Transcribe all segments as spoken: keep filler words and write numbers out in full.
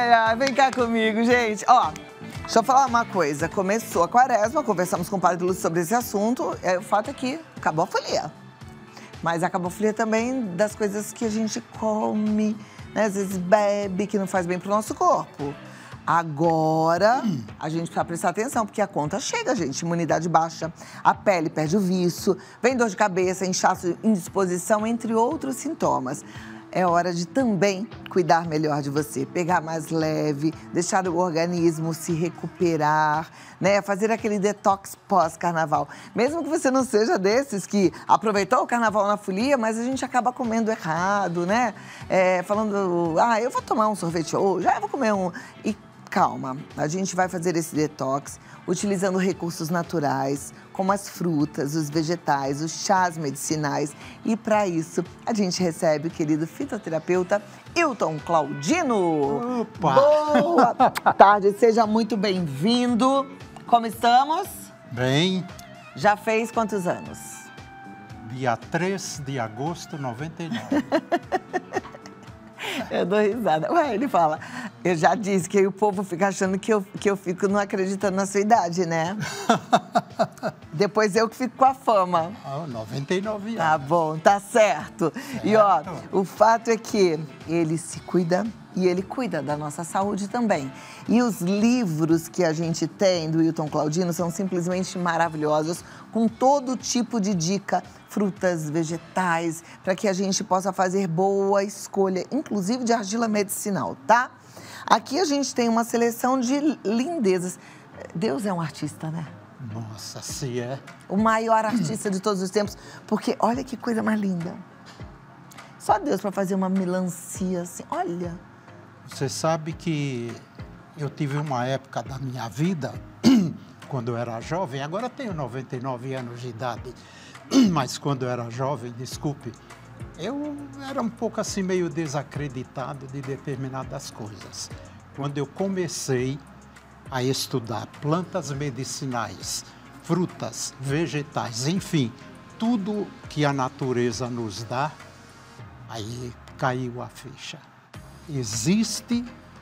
Ai, ai, vem cá comigo, gente. Ó, deixa eu falar uma coisa. Começou a quaresma, conversamos com o Padre Lúcio sobre esse assunto. É, o fato é que acabou a folia. Mas acabou a folia também das coisas que a gente come, né? Às vezes bebe, que não faz bem pro nosso corpo. Agora, hum. a gente precisa prestar atenção, porque a conta chega, gente. Imunidade baixa, a pele perde o viço, vem dor de cabeça, inchaço, indisposição, entre outros sintomas. É hora de também cuidar melhor de você, pegar mais leve, deixar o organismo se recuperar, né? Fazer aquele detox pós-carnaval. Mesmo que você não seja desses que aproveitou o carnaval na folia, mas a gente acaba comendo errado, né? É, falando, ah, eu vou tomar um sorvete hoje, ah, eu vou comer um... E calma, a gente vai fazer esse detox utilizando recursos naturais, como as frutas, os vegetais, os chás medicinais. E para isso, a gente recebe o querido fitoterapeuta Hilton Claudino. Opa! Boa tarde, seja muito bem-vindo. Como estamos? Bem. Já fez quantos anos? Dia três de agosto de noventa e nove. Eu dou risada. Ué, ele fala, eu já disse que aí o povo fica achando que eu, que eu fico não acreditando na sua idade, né? Depois eu que fico com a fama. Oh, noventa e nove anos. Tá bom, tá certo. certo. E ó, o fato é que ele se cuida e ele cuida da nossa saúde também. E os livros que a gente tem do Hilton Claudino são simplesmente maravilhosos, com todo tipo de dica, frutas, vegetais, para que a gente possa fazer boa escolha, inclusive de argila medicinal, tá? Aqui a gente tem uma seleção de lindezas. Deus é um artista, né? Nossa, se é. O maior artista de todos os tempos, porque olha que coisa mais linda. Só Deus para fazer uma melancia assim, olha. Você sabe que eu tive uma época da minha vida, quando eu era jovem, agora tenho noventa e nove anos de idade, mas quando eu era jovem, desculpe, eu era um pouco assim meio desacreditado de determinadas coisas. Quando eu comecei a estudar plantas medicinais, frutas, vegetais, enfim, tudo que a natureza nos dá, aí caiu a ficha. Existe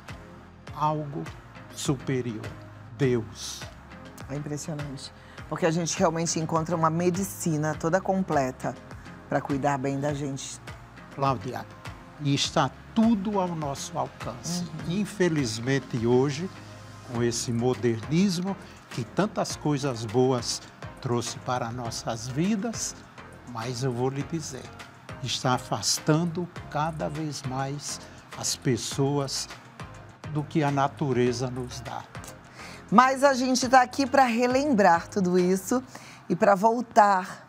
algo superior, Deus. É impressionante, porque a gente realmente encontra uma medicina toda completa para cuidar bem da gente. Cláudia, e está tudo ao nosso alcance. Uhum. Infelizmente hoje, com esse modernismo que tantas coisas boas trouxe para nossas vidas, mas eu vou lhe dizer, está afastando cada vez mais as pessoas do que a natureza nos dá. Mas a gente está aqui para relembrar tudo isso e para voltar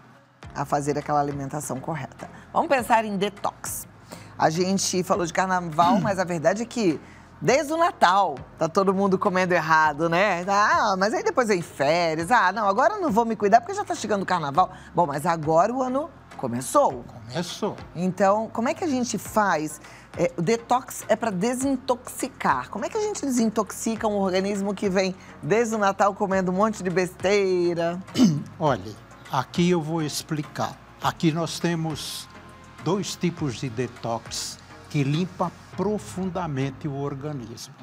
a fazer aquela alimentação correta. Vamos pensar em detox. A gente falou de carnaval, hum. mas a verdade é que desde o Natal tá todo mundo comendo errado, né? Ah, mas aí depois vem férias. Ah, não, agora eu não vou me cuidar porque já tá chegando o carnaval. Bom, mas agora o ano começou. Começou. Então, como é que a gente faz? É, o detox é para desintoxicar. Como é que a gente desintoxica um organismo que vem desde o Natal comendo um monte de besteira? Olha, aqui eu vou explicar. Aqui nós temos dois tipos de detox que limpa profundamente o organismo.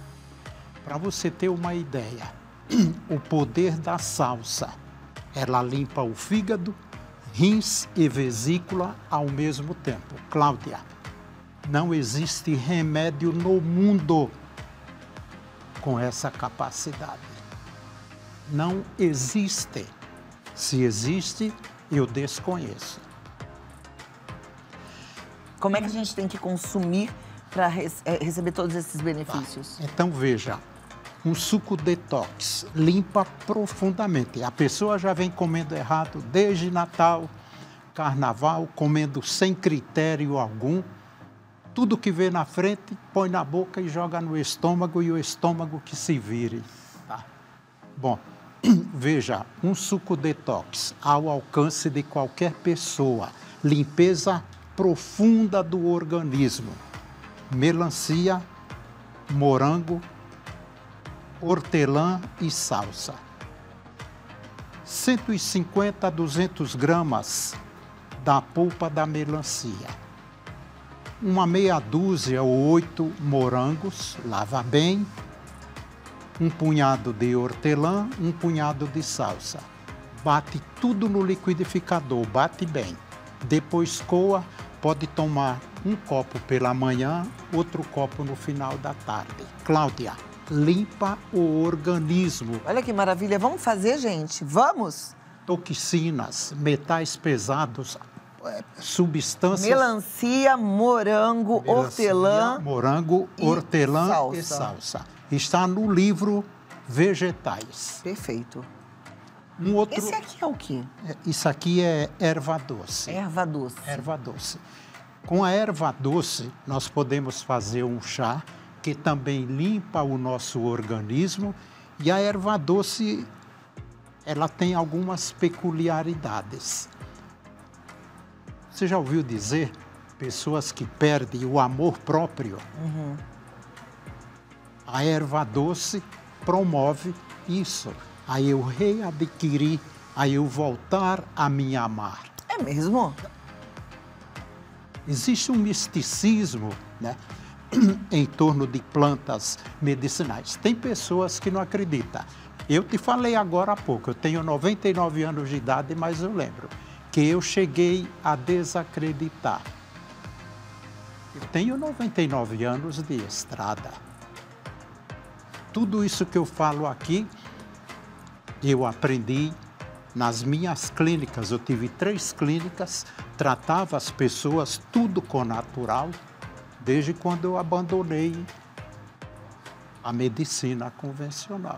Para você ter uma ideia, o poder da salsa, ela limpa o fígado, rins e vesícula ao mesmo tempo. Cláudia, não existe remédio no mundo com essa capacidade. Não existe. Se existe, eu desconheço. Como é que a gente tem que consumir para receber todos esses benefícios? Tá. Então, veja, um suco detox limpa profundamente. A pessoa já vem comendo errado desde Natal, Carnaval, comendo sem critério algum. Tudo que vê na frente, põe na boca e joga no estômago e o estômago que se vire. Tá? Bom, veja, um suco detox ao alcance de qualquer pessoa. Limpeza profunda do organismo. Melancia, morango, hortelã e salsa. cento e cinquenta a duzentos gramas da polpa da melancia. uma meia dúzia ou oito morangos, lava bem, um punhado de hortelã, um punhado de salsa. Bate tudo no liquidificador, bate bem. Depois coa, pode tomar um copo pela manhã, outro copo no final da tarde. Cláudia, limpa o organismo. Olha que maravilha. Vamos fazer, gente? Vamos? Toxinas, metais pesados, substâncias... Melancia, morango, Melancia, hortelã... morango, e hortelã salsa. e salsa. Está no livro Vegetais. Perfeito. Um outro... Esse aqui é o quê? Isso aqui é erva doce. Erva doce. Erva doce. Com a erva doce, nós podemos fazer um chá que também limpa o nosso organismo. E a erva doce, ela tem algumas peculiaridades. Você já ouviu dizer pessoas que perdem o amor próprio? Uhum. A erva doce promove isso. A eu readquirir, a eu voltar a me amar. É mesmo? Existe um misticismo, né, em torno de plantas medicinais. Tem pessoas que não acreditam. Eu te falei agora há pouco, eu tenho noventa e nove anos de idade, mas eu lembro que eu cheguei a desacreditar. Eu tenho noventa e nove anos de estrada. Tudo isso que eu falo aqui, eu aprendi nas minhas clínicas. Eu tive três clínicas, tratava as pessoas tudo com natural, desde quando eu abandonei a medicina convencional.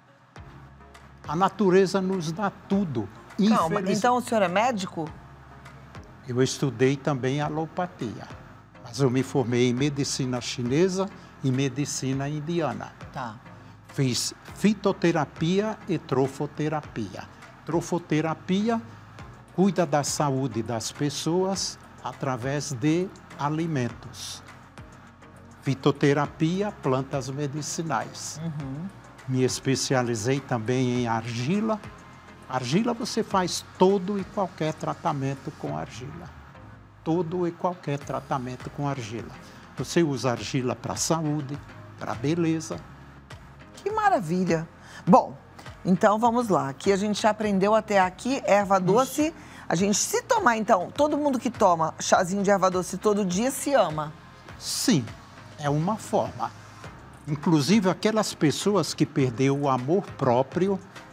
A natureza nos dá tudo. Calma, então o senhor é médico? Eu estudei também alopatia, mas eu me formei em medicina chinesa e medicina indiana. Tá. Fiz fitoterapia e trofoterapia. Trofoterapia cuida da saúde das pessoas através de alimentos. Fitoterapia, plantas medicinais. Uhum. Me especializei também em argila. Argila você faz todo e qualquer tratamento com argila. Todo e qualquer tratamento com argila. Você usa argila para saúde, para beleza. Que maravilha. Bom, então vamos lá. Aqui a gente já aprendeu até aqui erva doce. A gente, se tomar, então, todo mundo que toma chazinho de erva doce todo dia se ama. Sim, é uma forma. Inclusive, aquelas pessoas que perderam o amor próprio,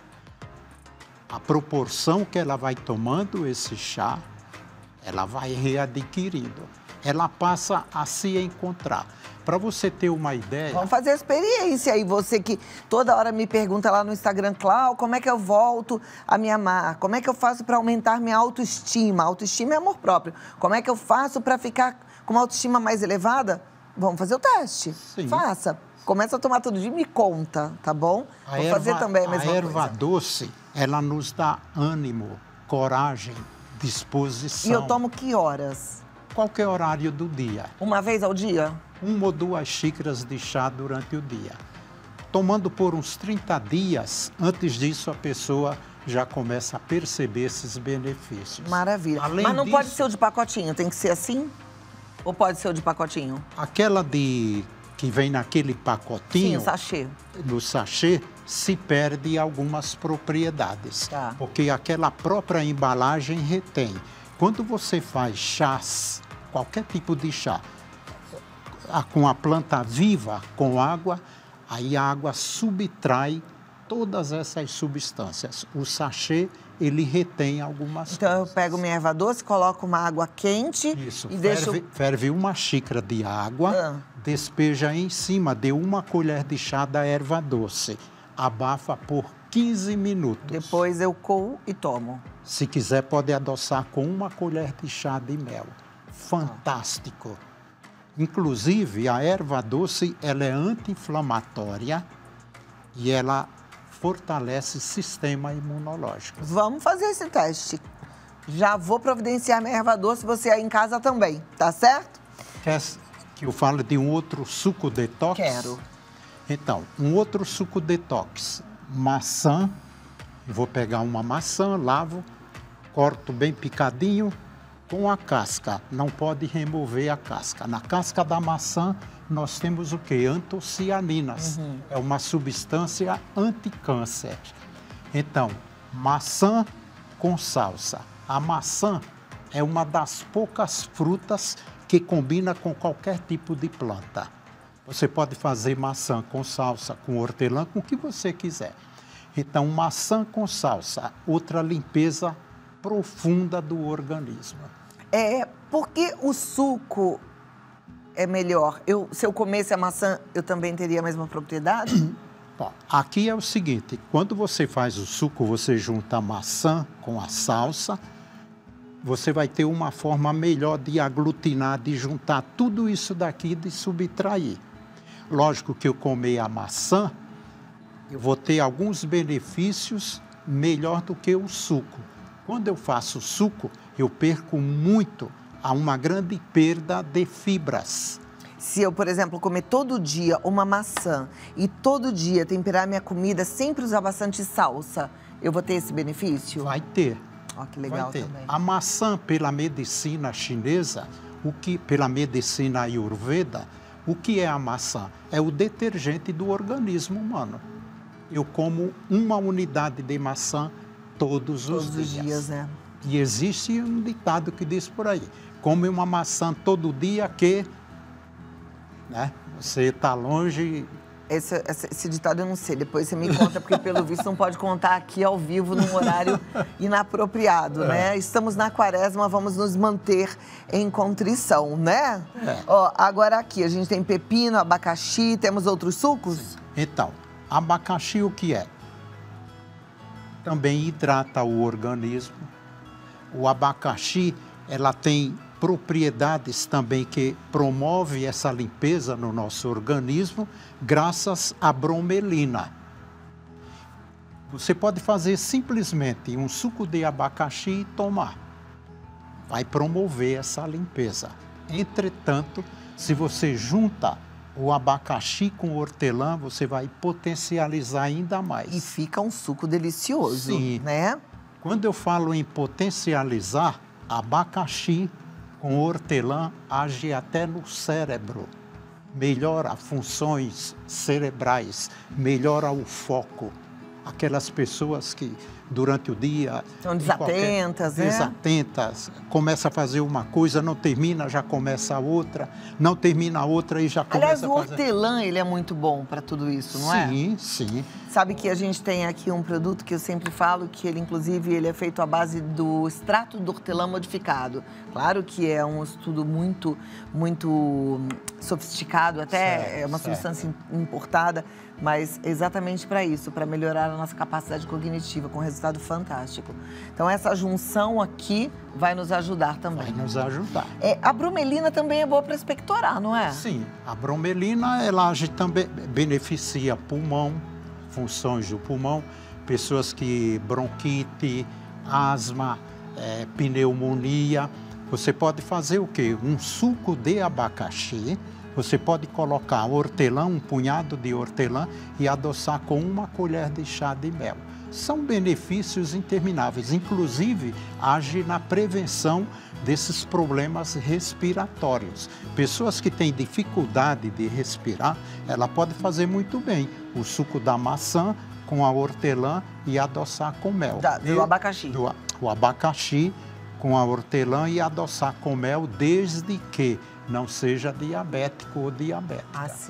a proporção que ela vai tomando esse chá, ela vai readquirindo. Ela passa a se encontrar. Para você ter uma ideia... Vamos fazer a experiência aí. Você que toda hora me pergunta lá no Instagram, Clau, como é que eu volto a me amar? Como é que eu faço para aumentar minha autoestima? Autoestima é amor próprio. Como é que eu faço para ficar com uma autoestima mais elevada? Vamos fazer o teste. Sim. Faça. Começa a tomar todo dia e me conta, tá bom? A Vou erva, fazer também a mesma a erva coisa. doce, ela nos dá ânimo, coragem, disposição. E eu tomo que horas? Qualquer horário do dia. Uma vez ao dia? Uma ou duas xícaras de chá durante o dia. Tomando por uns trinta dias, antes disso a pessoa já começa a perceber esses benefícios. Maravilha. Além Mas não disso, pode ser o de pacotinho, tem que ser assim? Ou pode ser o de pacotinho? aquela de que vem naquele Sim, pacotinho, o sachê. no sachê, se perde algumas propriedades. Tá. Porque aquela própria embalagem retém. Quando você faz chás, qualquer tipo de chá, a- com a planta viva, com água, aí a água subtrai todas essas substâncias. O sachê, ele retém algumas Então eu coisas. pego minha erva doce, coloco uma água quente Isso, e ferve, deixo... ferve uma xícara de água, Ah. despeja em cima de uma colher de chá da erva doce. Abafa por quinze minutos. Depois eu coo e tomo. Se quiser, pode adoçar com uma colher de chá de mel. Fantástico. Inclusive, a erva doce, ela é anti-inflamatória e ela fortalece o sistema imunológico. Vamos fazer esse teste. Já vou providenciar minha erva doce, você aí em casa também, tá certo? Quer que eu fale de um outro suco detox? Quero. Então, um outro suco detox. Maçã. Eu vou pegar uma maçã, lavo, corto bem picadinho, com a casca, não pode remover a casca. Na casca da maçã, nós temos o quê? Antocianinas. Uhum. É uma substância anticâncer. Então, maçã com salsa. A maçã é uma das poucas frutas que combina com qualquer tipo de planta. Você pode fazer maçã com salsa, com hortelã, com o que você quiser. Então, maçã com salsa, outra limpeza profunda do organismo. É, porque o suco é melhor? Eu, se eu comesse a maçã, eu também teria a mesma propriedade? Bom, aqui é o seguinte, quando você faz o suco, você junta a maçã com a salsa, você vai ter uma forma melhor de aglutinar, de juntar tudo isso daqui e de subtrair. Lógico que eu comer a maçã, eu vou ter alguns benefícios melhor do que o suco. Quando eu faço suco, eu perco muito, há uma grande perda de fibras. Se eu, por exemplo, comer todo dia uma maçã e todo dia temperar minha comida, sempre usar bastante salsa, eu vou ter esse benefício? Vai ter. Ó, que legal também. A maçã, pela medicina chinesa, o que, pela medicina ayurveda, o que é a maçã? É o detergente do organismo humano. Eu como uma unidade de maçã todos, todos os dias. Todos os dias, né? E existe um ditado que diz por aí, come uma maçã todo dia que, né, você está longe... Esse, esse, esse ditado eu não sei, depois você me conta, porque pelo visto não pode contar aqui ao vivo num horário inapropriado, é. né? Estamos na quaresma, vamos nos manter em contrição, né? É. Ó, agora aqui, a gente tem pepino, abacaxi, temos outros sucos? Sim. Então, abacaxi o que é? Também hidrata o organismo. O abacaxi, ela tem propriedades também que promove essa limpeza no nosso organismo, graças à bromelina. Você pode fazer simplesmente um suco de abacaxi e tomar. Vai promover essa limpeza. Entretanto, se você junta o abacaxi com o hortelã, você vai potencializar ainda mais. E fica um suco delicioso, Sim. né? Quando eu falo em potencializar, abacaxi com hortelã age até no cérebro, melhora funções cerebrais, melhora o foco. Aquelas pessoas que durante o dia... São desatentas, qualquer, né? Desatentas, começa a fazer uma coisa, não termina, já começa a outra, não termina a outra e já começa Aliás, a fazer... fazer... Aliás, o hortelã, ele é muito bom para tudo isso, não sim, é? Sim, sim. Sabe que a gente tem aqui um produto que eu sempre falo, que ele, inclusive, ele é feito à base do extrato do hortelã modificado. Claro que é um estudo muito, muito sofisticado, até certo, é uma certo. substância importada, mas exatamente para isso, para melhorar a nossa capacidade cognitiva, com um resultado fantástico. Então, essa junção aqui vai nos ajudar também. Vai nos ajudar. É, a bromelina também é boa para expectorar, não é? Sim, a bromelina, ela age também, beneficia pulmão, funções do pulmão, pessoas que bronquite, asma, é, pneumonia. Você pode fazer o quê? Um suco de abacaxi, você pode colocar hortelã, um punhado de hortelã e adoçar com uma colher de chá de mel. São benefícios intermináveis, inclusive age na prevenção desses problemas respiratórios. Pessoas que têm dificuldade de respirar, ela pode fazer muito bem o suco da maçã com a hortelã e adoçar com mel. Da, do e, abacaxi. Do, o abacaxi com a hortelã e adoçar com mel, desde que não seja diabético ou diabética. Ah, sim.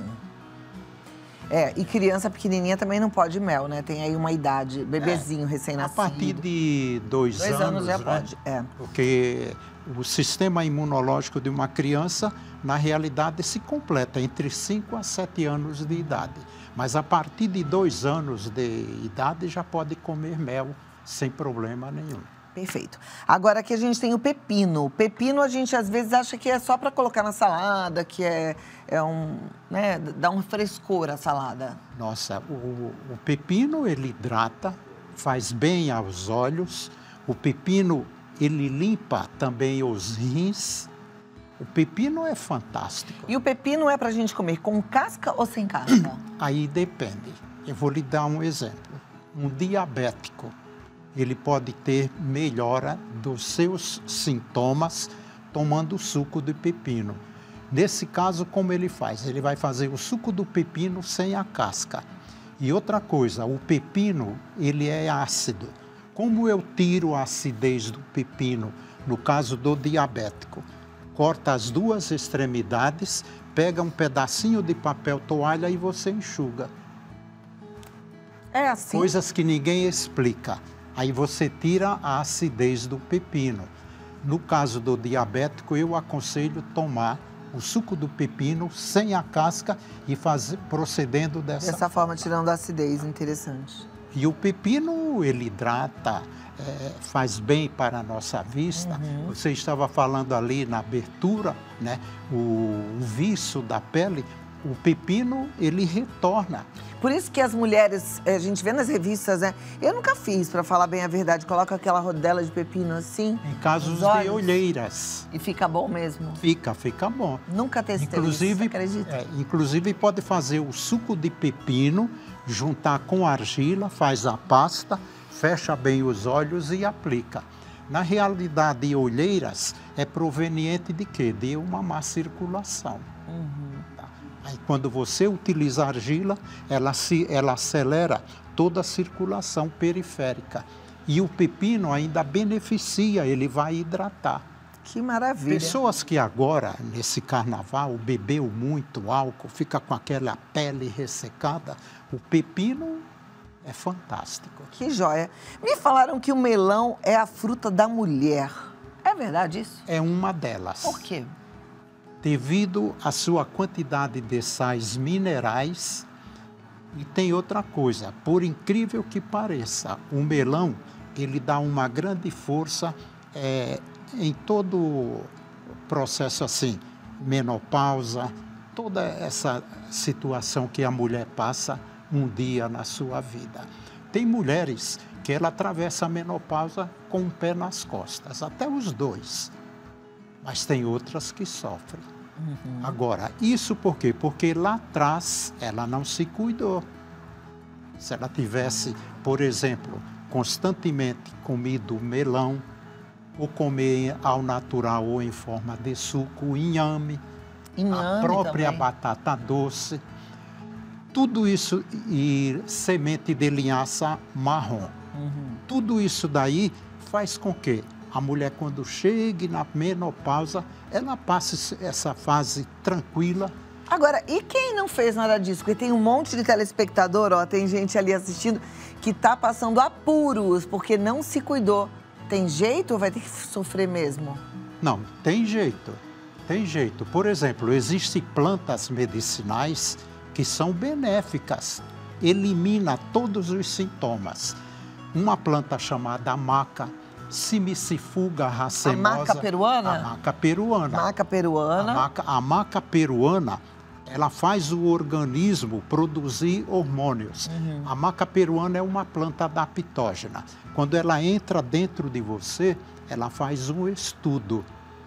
É, e criança pequenininha também não pode mel, né? Tem aí uma idade, bebezinho é, recém-nascido. A partir de dois, dois anos, anos já né? pode, é. Porque o sistema imunológico de uma criança, na realidade, se completa entre cinco a sete anos de idade. Mas a partir de dois anos de idade já pode comer mel sem problema nenhum. Perfeito. Agora aqui a gente tem o pepino. O pepino a gente às vezes acha que é só para colocar na salada, que é, é um, né, dá um frescor à salada. Nossa, o, o pepino ele hidrata, faz bem aos olhos. O pepino ele limpa também os rins. O pepino é fantástico. E o pepino é para a gente comer com casca ou sem casca? Aí depende. Eu vou lhe dar um exemplo. Um diabético, ele pode ter melhora dos seus sintomas tomando o suco do pepino. Nesse caso, como ele faz? Ele vai fazer o suco do pepino sem a casca. E outra coisa, o pepino, ele é ácido. Como eu tiro a acidez do pepino, no caso do diabético? Corta as duas extremidades, pega um pedacinho de papel toalha e você enxuga. É assim? Coisas que ninguém explica. Aí você tira a acidez do pepino. No caso do diabético, eu aconselho tomar o suco do pepino sem a casca e fazer, procedendo dessa, Dessa forma, tirando a acidez, interessante. E o pepino, ele hidrata, é, faz bem para a nossa vista. Uhum. Você estava falando ali na abertura, né? O, o viço da pele, o pepino, ele retorna. Por isso que as mulheres, a gente vê nas revistas, né? Eu nunca fiz, para falar bem a verdade, coloca aquela rodela de pepino assim. Em casos nos de olhos, olheiras. e fica bom mesmo? Fica, fica bom. Nunca testei Inclusive, isso, acredita? É, inclusive pode fazer o suco de pepino, juntar com argila, faz a pasta, fecha bem os olhos e aplica. Na realidade, olheiras é proveniente de quê? De uma má circulação. Uhum. Aí, quando você utiliza a argila, ela, se, ela acelera toda a circulação periférica. E o pepino ainda beneficia, ele vai hidratar. Que maravilha. Pessoas que agora, nesse carnaval, bebeu muito álcool, fica com aquela pele ressecada, o pepino é fantástico. Que joia. Me falaram que o melão é a fruta da mulher. É verdade isso? É uma delas. Por quê? Devido à sua quantidade de sais minerais. E tem outra coisa, por incrível que pareça, o melão, ele dá uma grande força é, em todo o processo assim, menopausa, toda essa situação que a mulher passa um dia na sua vida. Tem mulheres que ela atravessa a menopausa com um pé nas costas, até os dois. Mas tem outras que sofrem. Uhum. Agora, isso por quê? Porque lá atrás ela não se cuidou. Se ela tivesse, por exemplo, constantemente comido melão, ou comer ao natural ou em forma de suco, inhame, inhame a própria também. Batata doce, tudo isso, e semente de linhaça marrom. Uhum. Tudo isso daí faz com que a mulher, quando chegue na menopausa, ela passe essa fase tranquila. Agora, e quem não fez nada disso? Porque tem um monte de telespectador, ó, tem gente ali assistindo, que está passando apuros, porque não se cuidou. Tem jeito ou vai ter que sofrer mesmo? Não, tem jeito. Tem jeito. Por exemplo, existem plantas medicinais que são benéficas. Elimina todos os sintomas. Uma planta chamada maca, Simicifuga racemosa. A maca peruana? A maca peruana. Maca peruana. A maca, a maca peruana, ela faz o organismo produzir hormônios. Uhum. A maca peruana é uma planta adaptógena. Quando ela entra dentro de você, ela faz um estudo.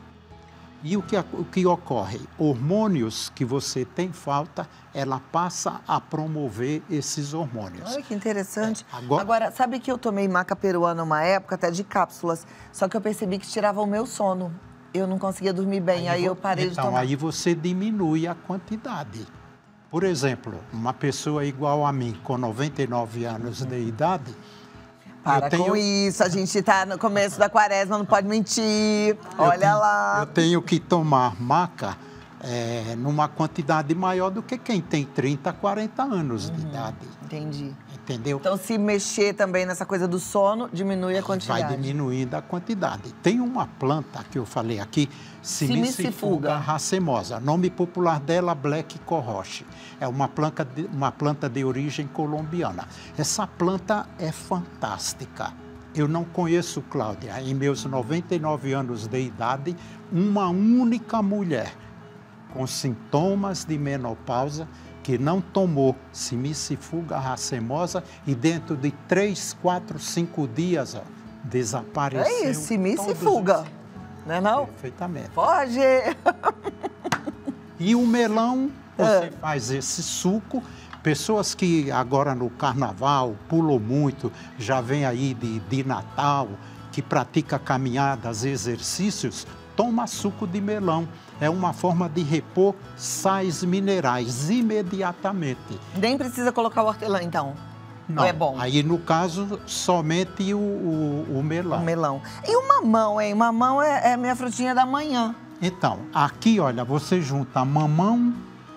E o que, o que ocorre? Hormônios que você tem falta, ela passa a promover esses hormônios. Olha que interessante. É, agora... agora, sabe que eu tomei maca peruana uma época, até de cápsulas, só que eu percebi que tirava o meu sono. Eu não conseguia dormir bem, aí, aí eu parei então, de tomar. Então, aí você diminui a quantidade. Por exemplo, uma pessoa igual a mim, com noventa e nove anos de idade... Para eu tenho... com isso, a gente está no começo da quaresma, não pode mentir. Olha eu tenho, lá. Eu tenho que tomar maca é, numa quantidade maior do que quem tem trinta, quarenta anos uhum, de idade. Entendi. Entendeu? Então, se mexer também nessa coisa do sono, diminui a quantidade. Vai diminuindo a quantidade. Tem uma planta que eu falei aqui, Simicifuga racemosa. Nome popular dela, Black Coroche. É uma planta, de, uma planta de origem colombiana. Essa planta é fantástica. Eu não conheço, Cláudia, em meus noventa e nove anos de idade, uma única mulher com sintomas de menopausa que não tomou Simicifuga racemosa e dentro de três, quatro, cinco dias ó, desapareceu. É isso, Simicifuga, não é não? Perfeitamente. Pode! E o melão você faz esse suco. Pessoas que agora no carnaval pulam muito, já vem aí de, de Natal, que pratica caminhadas, exercícios, toma suco de melão. É uma forma de repor sais minerais imediatamente. Nem precisa colocar o hortelã, então? Não, Ou é bom? Aí no caso, somente o, o, o melão. O melão. E o mamão, hein? Mamão é, é minha frutinha da manhã. Então, aqui, olha, você junta mamão,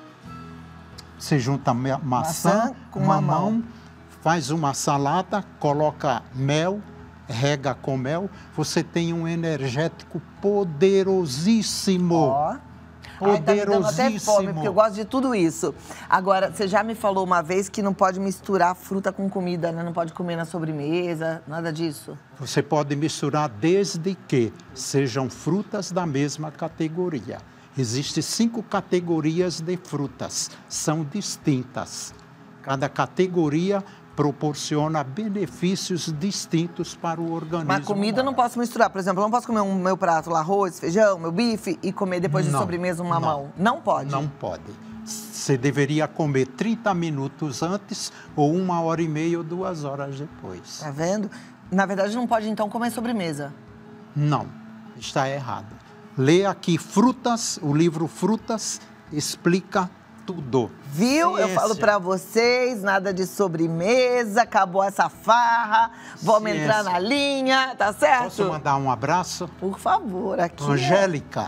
você junta maçã, Maçã com mamão, mamão. faz uma salada, coloca mel, rega com mel, você tem um energético poderosíssimo. Ó. Ai, tá me dando até fome, porque eu gosto de tudo isso. Agora, você já me falou uma vez que não pode misturar fruta com comida, né? Não pode comer na sobremesa, nada disso. Você pode misturar desde que sejam frutas da mesma categoria. Existem cinco categorias de frutas, são distintas. Cada categoria proporciona benefícios distintos para o organismo. Mas comida eu não posso misturar. Por exemplo, eu não posso comer um meu prato lá, arroz, feijão, meu bife e comer depois de Não, sobremesa um mamão. Não, não pode? Não pode. Você deveria comer trinta minutos antes ou uma hora e meia ou duas horas depois. Tá vendo? Na verdade, não pode, então, comer sobremesa. Não, está errado. Lê aqui Frutas, o livro Frutas explica tudo. Viu? Ciência. Eu falo pra vocês, nada de sobremesa, acabou essa farra, vamos Ciência. entrar na linha, tá certo? Posso mandar um abraço? Por favor, aqui. Angélica.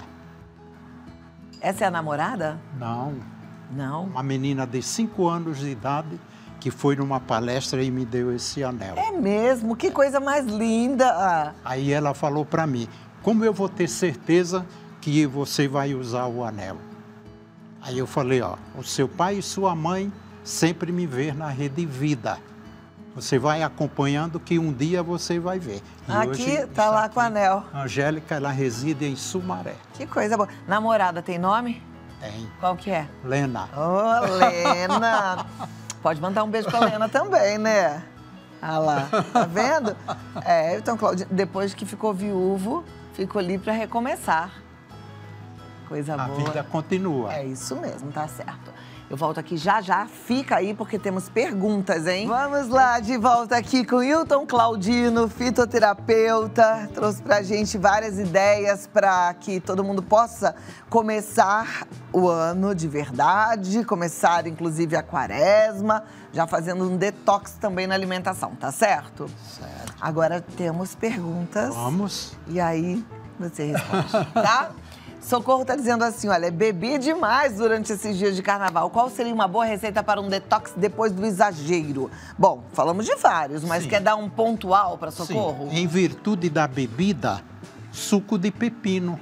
É... Essa é a namorada? Não, Não. uma menina de cinco anos de idade que foi numa palestra e me deu esse anel. É mesmo? Que coisa mais linda! Aí ela falou para mim, como eu vou ter certeza que você vai usar o anel? Aí eu falei, ó, o seu pai e sua mãe sempre me vê na Rede Vida. Você vai acompanhando que um dia você vai ver. E Aqui, hoje tá lá com o anel. A Angélica, ela reside em Sumaré. Que coisa boa. Namorada tem nome? Tem. Qual que é? Lena. Ô, Lena! Pode mandar um beijo pra Lena também, né? Ah lá, tá vendo? É, então, Claudinho, depois que ficou viúvo, ficou ali pra recomeçar. Coisa A boa. vida continua. É isso mesmo, tá certo. Eu volto aqui já já, fica aí porque temos perguntas, hein? Vamos lá, de volta aqui com Hilton Claudino, fitoterapeuta. Trouxe pra gente várias ideias para que todo mundo possa começar o ano de verdade, começar inclusive a quaresma, já fazendo um detox também na alimentação, tá certo? Certo. Agora temos perguntas. Vamos. E aí você responde, tá? Socorro tá dizendo assim, olha, bebi demais durante esses dias de carnaval. Qual seria uma boa receita para um detox depois do exagero? Bom, falamos de vários, mas Sim. quer dar um pontual para Socorro? Sim. Em virtude da bebida, suco de pepino.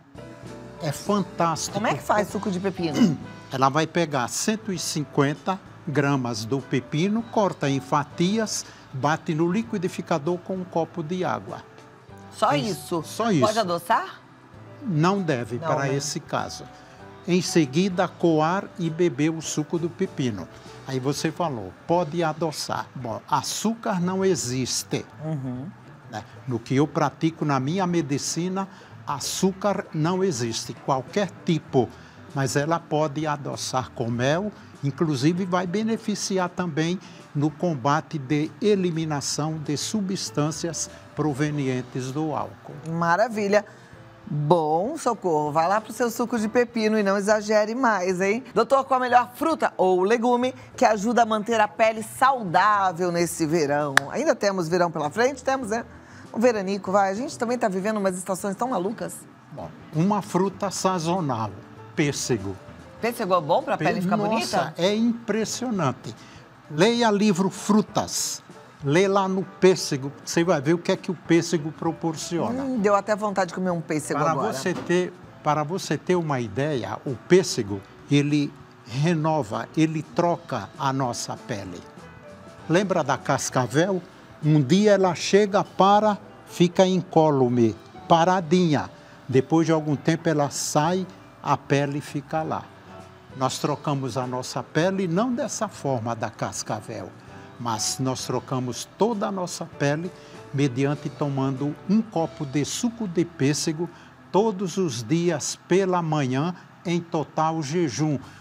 É fantástico. Como é que faz suco de pepino? Ela vai pegar cento e cinquenta gramas do pepino, corta em fatias, bate no liquidificador com um copo de água. Só Isso, isso? só isso. Pode adoçar? Não deve Não, para né? esse caso. Em seguida, coar e beber o suco do pepino. Aí você falou, pode adoçar. Bom, açúcar não existe. Uhum. Né? No que eu pratico na minha medicina, açúcar não existe, qualquer tipo. Mas ela pode adoçar com mel, inclusive vai beneficiar também no combate de eliminação de substâncias provenientes do álcool. Maravilha. Bom, Socorro, vai lá pro seu suco de pepino e não exagere mais, hein? Doutor, qual a melhor fruta ou legume que ajuda a manter a pele saudável nesse verão? Ainda temos verão pela frente? Temos, né? Um veranico, vai. A gente também tá vivendo umas estações tão malucas. Bom, uma fruta sazonal, pêssego. Pêssego é bom pra pele ficar Nossa, bonita? é impressionante. Leia livro Frutas. Lê lá no pêssego, você vai ver o que é que o pêssego proporciona. Hum, deu até vontade de comer um pêssego para agora. Você ter, para você ter uma ideia, o pêssego, ele renova, ele troca a nossa pele. Lembra da cascavel? Um dia ela chega, para, fica incólume, paradinha. Depois de algum tempo ela sai, a pele fica lá. Nós trocamos a nossa pele não dessa forma da cascavel, mas nós trocamos toda a nossa pele mediante tomando um copo de suco de pêssego todos os dias pela manhã em total jejum.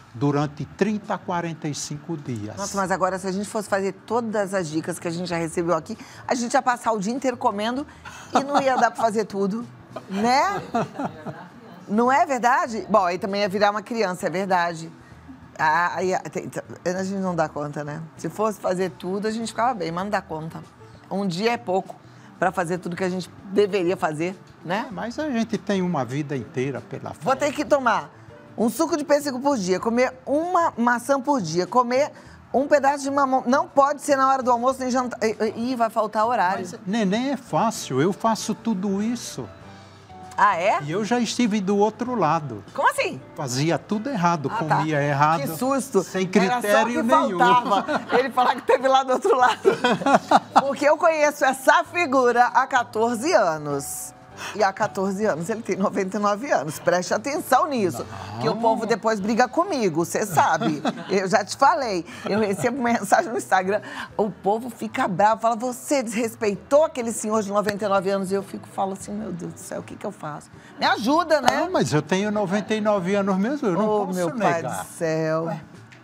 durante trinta a quarenta e cinco dias. Nossa, mas agora se a gente fosse fazer todas as dicas que a gente já recebeu aqui, a gente ia passar o dia inteiro comendo e não ia dar para fazer tudo, né? Não é verdade? Bom, aí também ia virar uma criança, é verdade. Ah, aí, tem, a gente não dá conta, né? Se fosse fazer tudo, a gente ficava bem, mas não dá conta. Um dia é pouco para fazer tudo que a gente deveria fazer, né? É, mas a gente tem uma vida inteira pela frente. Vou ter que tomar um suco de pêssego por dia, comer uma maçã por dia, comer um pedaço de mamão. Não pode ser na hora do almoço nem jantar. Ih, vai faltar horário. Mas, neném, é fácil, eu faço tudo isso. Ah, é? E eu já estive do outro lado. Como assim? Fazia tudo errado, Ah, comia tá. errado. Que susto. Sem critério Era só que nenhum. faltava ele falar que teve lá do outro lado. Porque eu conheço essa figura há quatorze anos. E há quatorze anos ele tem noventa e nove anos. Preste atenção nisso. Não. Que o povo depois briga comigo, você sabe. Eu já te falei. Eu recebo mensagem no Instagram. O povo fica bravo, fala, você desrespeitou aquele senhor de noventa e nove anos. E eu fico, falo assim, meu Deus do céu, o que que eu faço? Me ajuda, né? Não, mas eu tenho noventa e nove anos mesmo, eu não oh, posso meu negar. Pai do céu. Ué.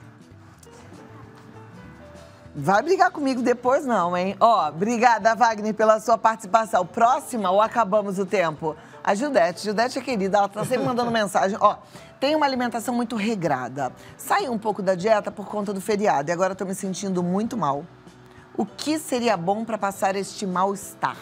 Vai brigar comigo depois não, hein? Ó, obrigada, Wagner, pela sua participação. Próxima ou acabamos o tempo? A Judete, Judete é querida, ela tá sempre mandando mensagem. Ó, tem uma alimentação muito regrada. Saí um pouco da dieta por conta do feriado e agora tô me sentindo muito mal. O que seria bom para passar este mal-estar?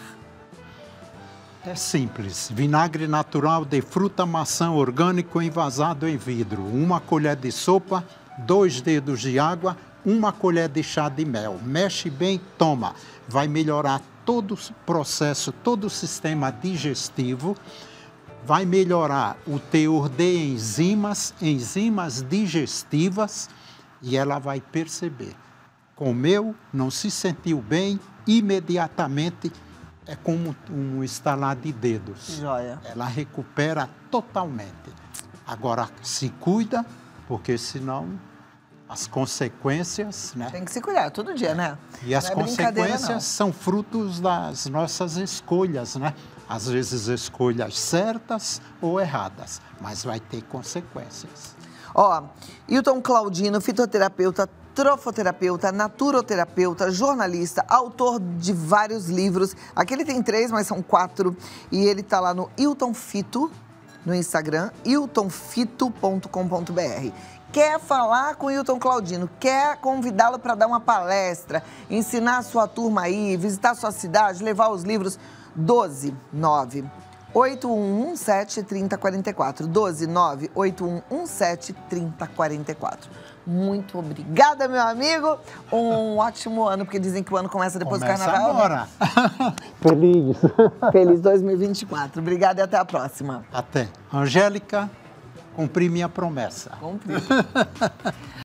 É simples. Vinagre natural de fruta maçã orgânico envasado em vidro. Uma colher de sopa, dois dedos de água, uma colher de chá de mel. Mexe bem, toma. Vai melhorar todo o processo, todo o sistema digestivo. Vai melhorar o teor de enzimas, enzimas digestivas, e ela vai perceber. Comeu, não se sentiu bem, imediatamente é como um estalar de dedos. Joia. Ela recupera totalmente. Agora, se cuida, porque senão as consequências, né? Tem que se cuidar, todo dia, né? E as não é consequências são frutos das nossas escolhas, né? Às vezes escolhas certas ou erradas, mas vai ter consequências. Ó, Hilton Claudino, fitoterapeuta, trofoterapeuta, naturoterapeuta, jornalista, autor de vários livros. Aqui ele tem três, mas são quatro. E ele tá lá no Hilton Fito, no Instagram, hilton fito ponto com ponto br. Quer falar com o Hilton Claudino, quer convidá-lo para dar uma palestra, ensinar a sua turma aí, visitar a sua cidade, levar os livros, doze nove oito um um sete três zero quatro quatro. doze nove oito um um sete três zero quatro quatro. Muito obrigada, meu amigo. Um ótimo ano, porque dizem que o ano começa depois Começa do carnaval. agora. Feliz. Feliz dois mil e vinte e quatro. Obrigada e até a próxima. Até. Angélica, cumpri minha promessa. Cumpri.